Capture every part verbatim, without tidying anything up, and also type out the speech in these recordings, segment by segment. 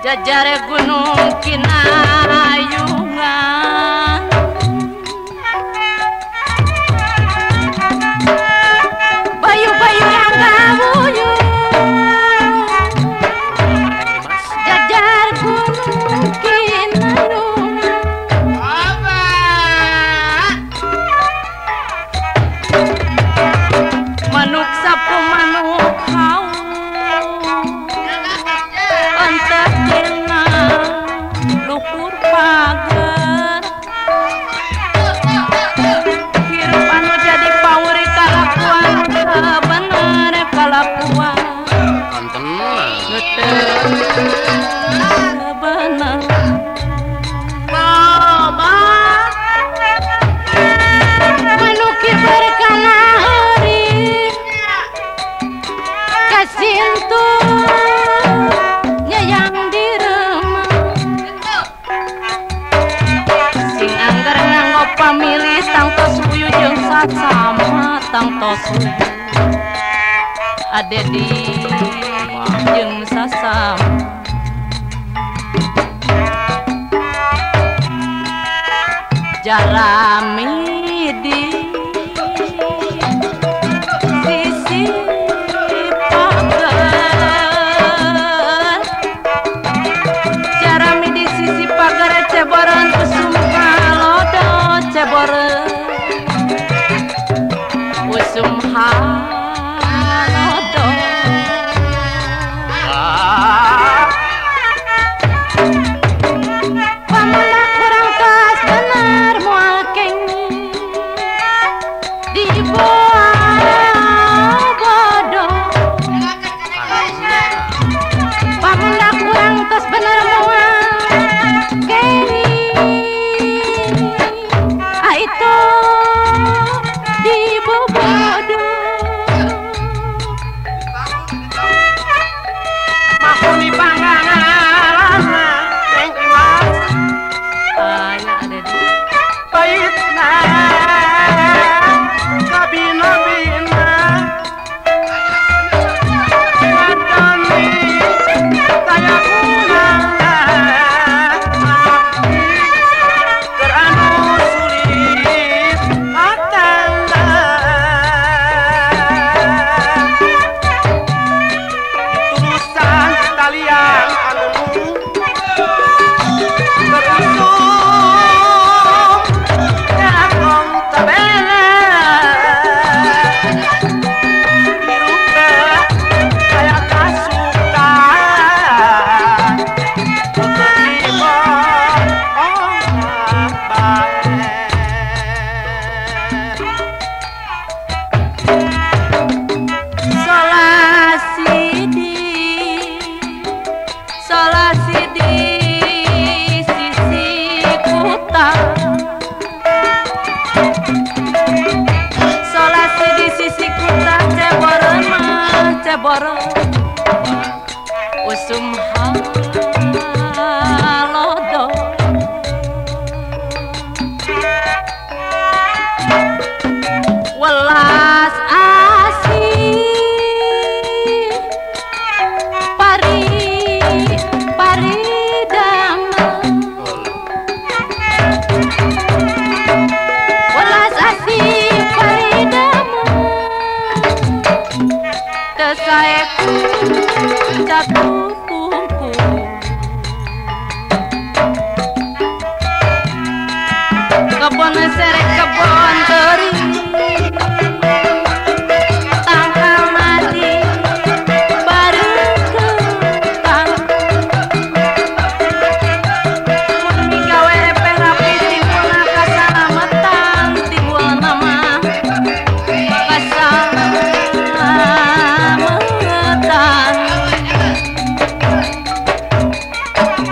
Jajare gunung kinayungan bayu-bayu yang gawuyu jajar gunung kinayungan manuk sapu manuk hau antah dina luhur pagar hirup anu jadi pauri kalakuan bener kalakuan bener manukir berkana hari kasintu nyayang di remang sing anggar nganggo pamilih tangtos uyu jeung sasama tangtos uyu ade di jeung sasama jarami di sisi pagar jarami di sisi pagar ceboran usum kalodo ceboran usum halodo pamula kurang tos bener moal kengi di bawah bodoh pamula kurang tos bener moal kengi ah itu di bawah bodoh makuni pangangan neng iwas aya ada di baitna kabina-bina ngadani saya kunang keranu sulit hatana tulisan talian anu terusum nyakong tabela biruka saya kasuka terima oh baik solasidi solasidi sisi kuta solasidi sisi kuta ceboran mah ceboran usum halodo welas asih pari pari damai welas asih pari damai tesaeku jatuh pungku kebon serek kebon teri tangkal mati baru ketang mun gawe epeh rapi timbulna kasalamatan timbul nama kasalamatan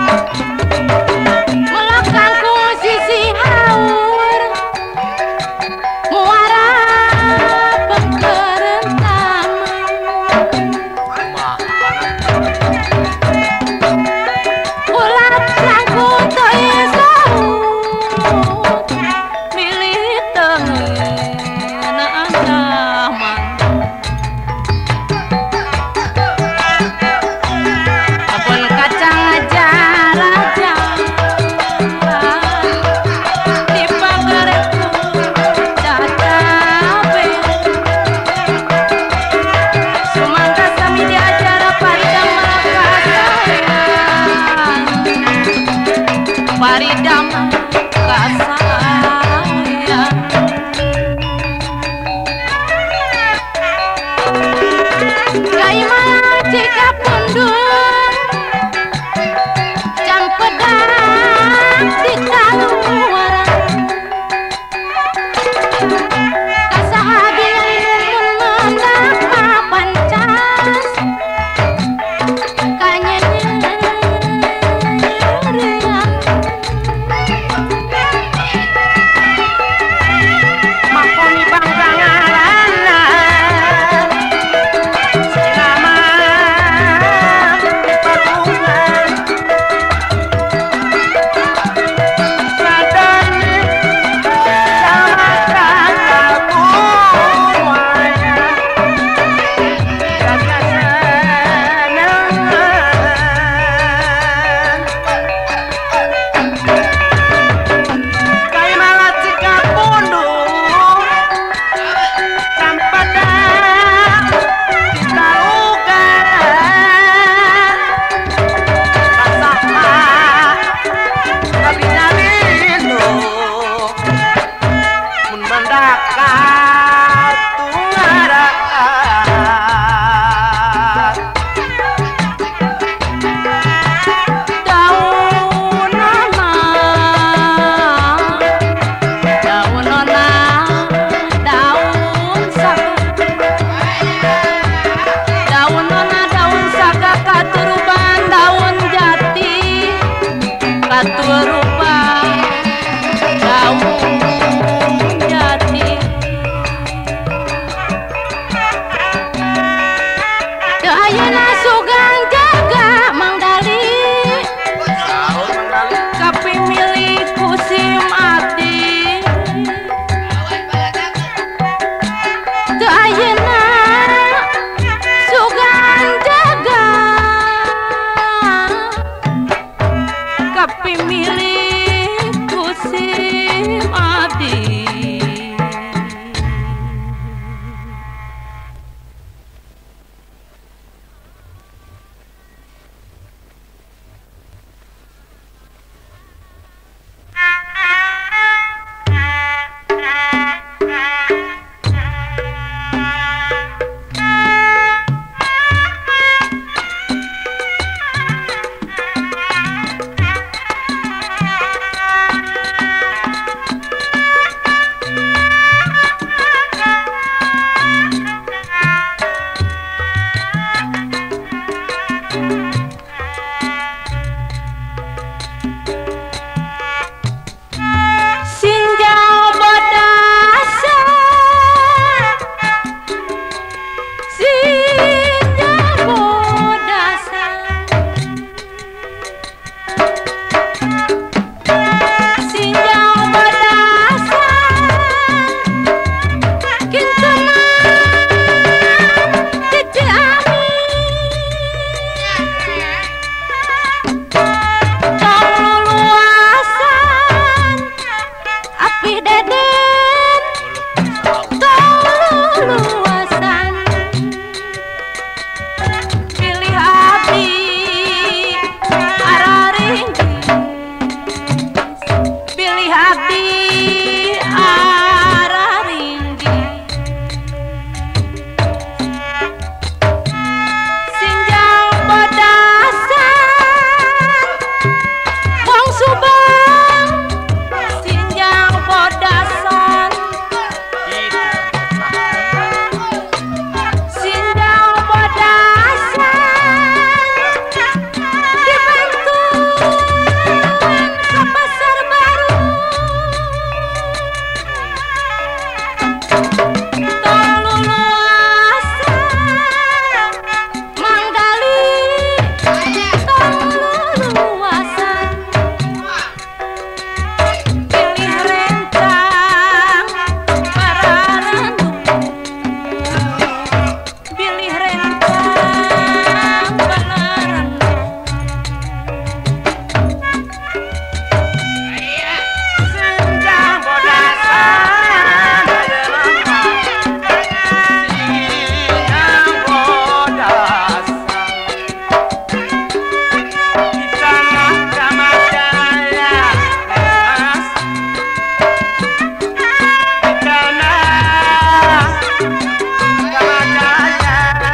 melakangku sisi haur arah ringgi sinjang bodasan wong subang sinjang bodasan sinjang bodasan dibantu ke pasar baru tolu luasan manggali tolu luasan pilih rencang pararandu pilih rencang pararandu Senjang bodasan Senjang bodasan Di sana Ramadaya Mas Di sana Ramadaya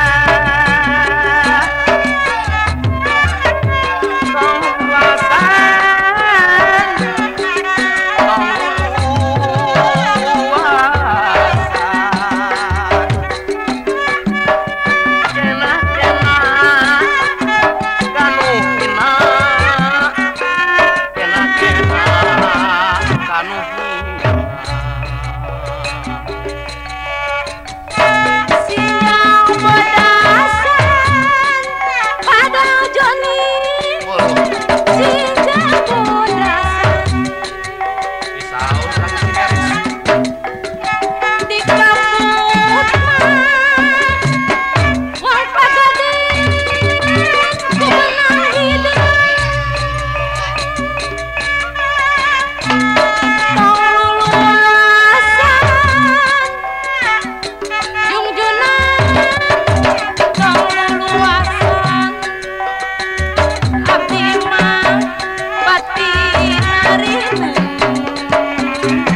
sinjang bodasan pada Joni sinjang bodasan di kaput wong pagade kumenang hidup tolu luasan jungjunan tolu luasan abdi mah batin arimu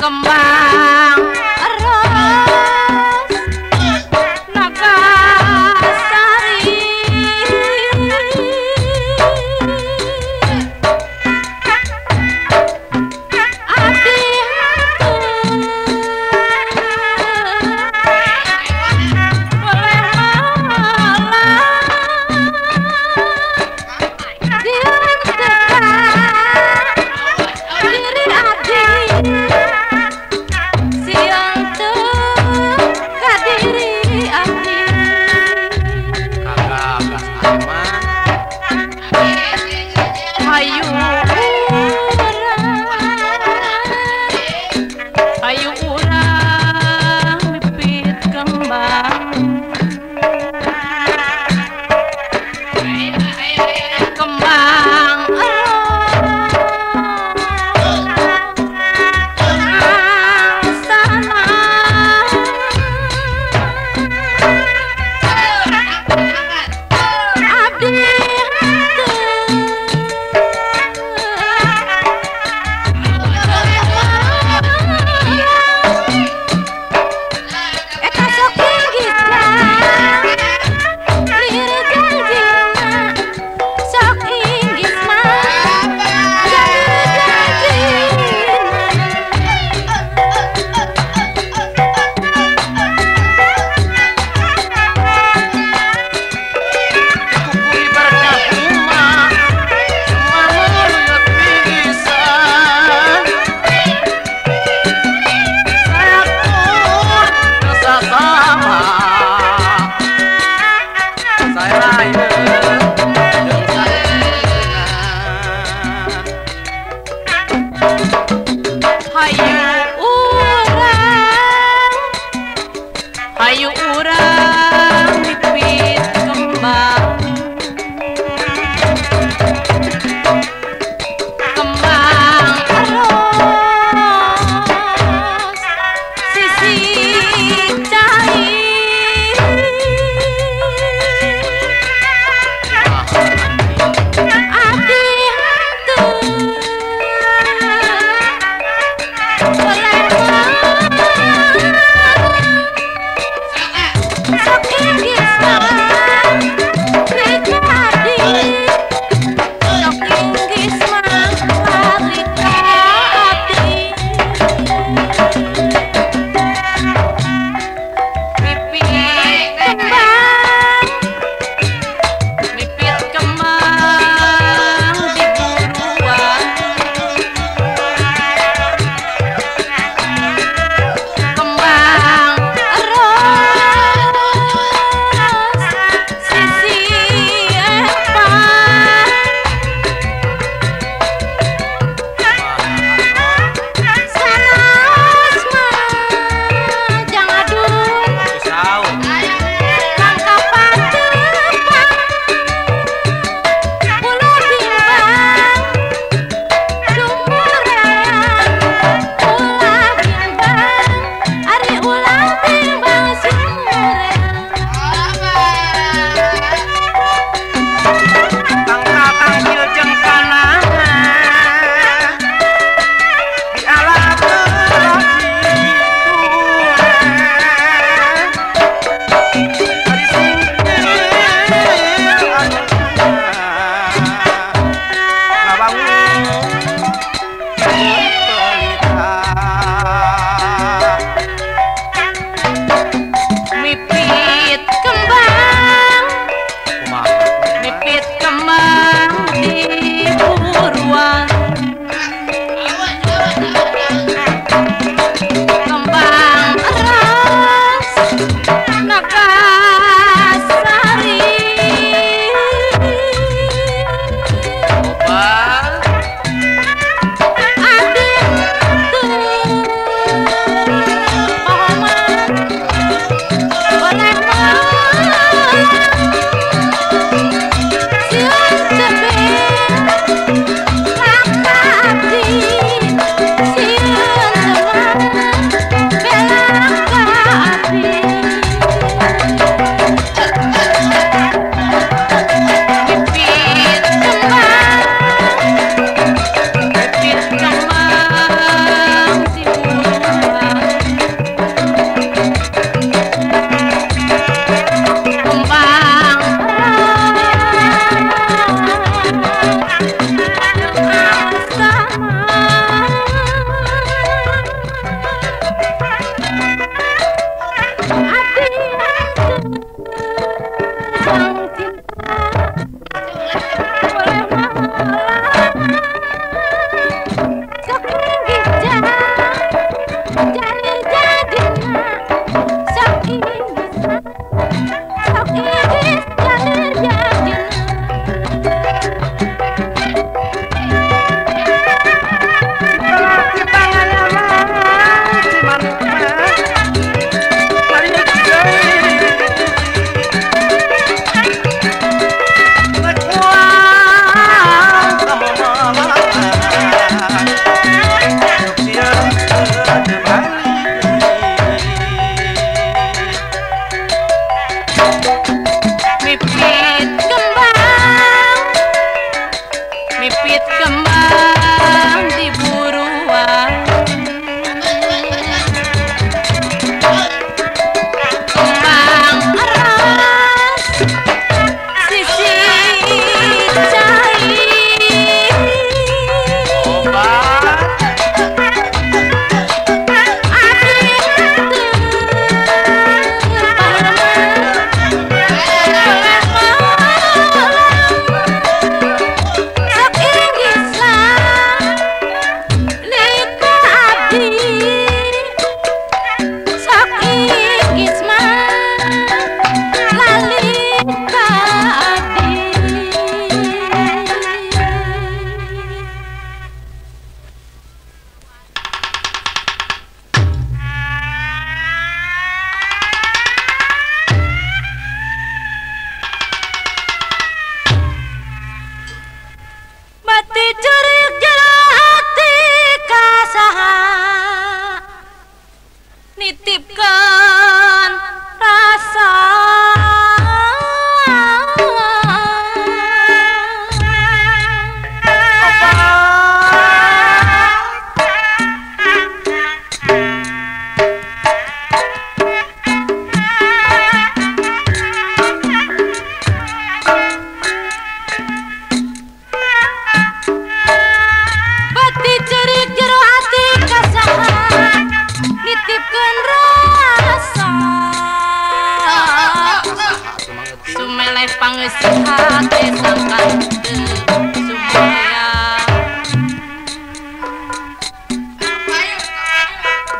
kembang eros Nagasari adi boleh malah diantekan diri adi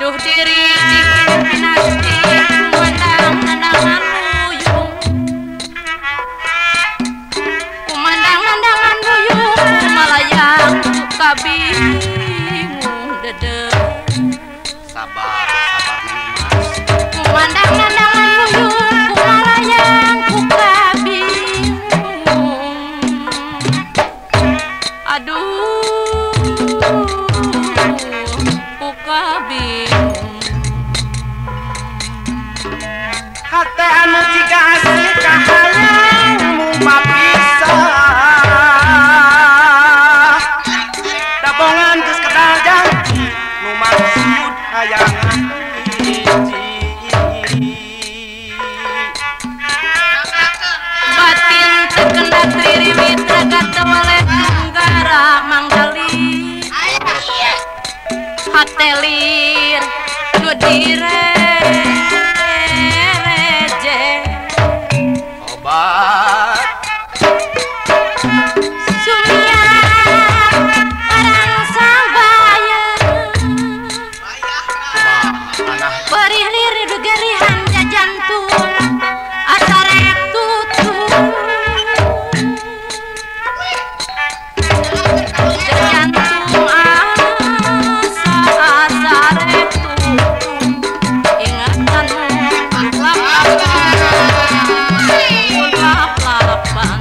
Duh diri dinasti kumandang nandangan buyung kumandang nandangan buyung kumalayang buka bingung dede Sabar, sabar Neng Mas. kumandang nandangan buyung kumalayang buka bingung aduh buka bingung Hate anu jika asik kahayang mumpa pisah dabongan geus kedal janji nu maksud hayang hiji batin terkendat ririwit ragat tewaleh tunggara manggali hatelir nu direje obat sumia orang sambayang panah perih lirir gerihan jajantung asarek tutung jajantung asa asarek tutung ingatan lap-lapan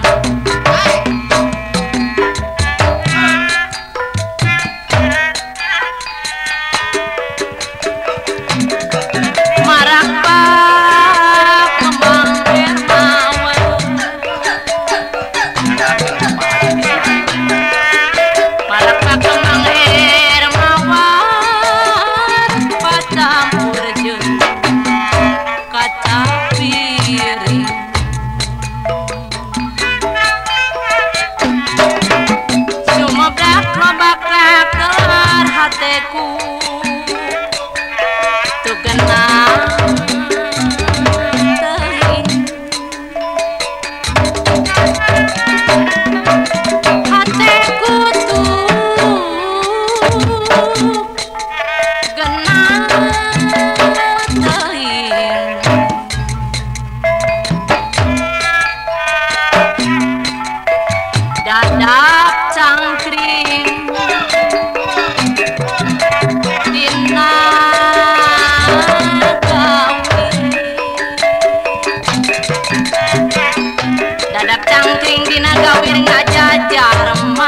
marak bak kembang dermawan marak bak kembang dermawan pacampur jeung kaca piring sumobrak lobakrak kelar hateku tu genang teuing hateku tu genang teuing dadap cangkring dina gawi dadap cangkring dina gawir ngajajar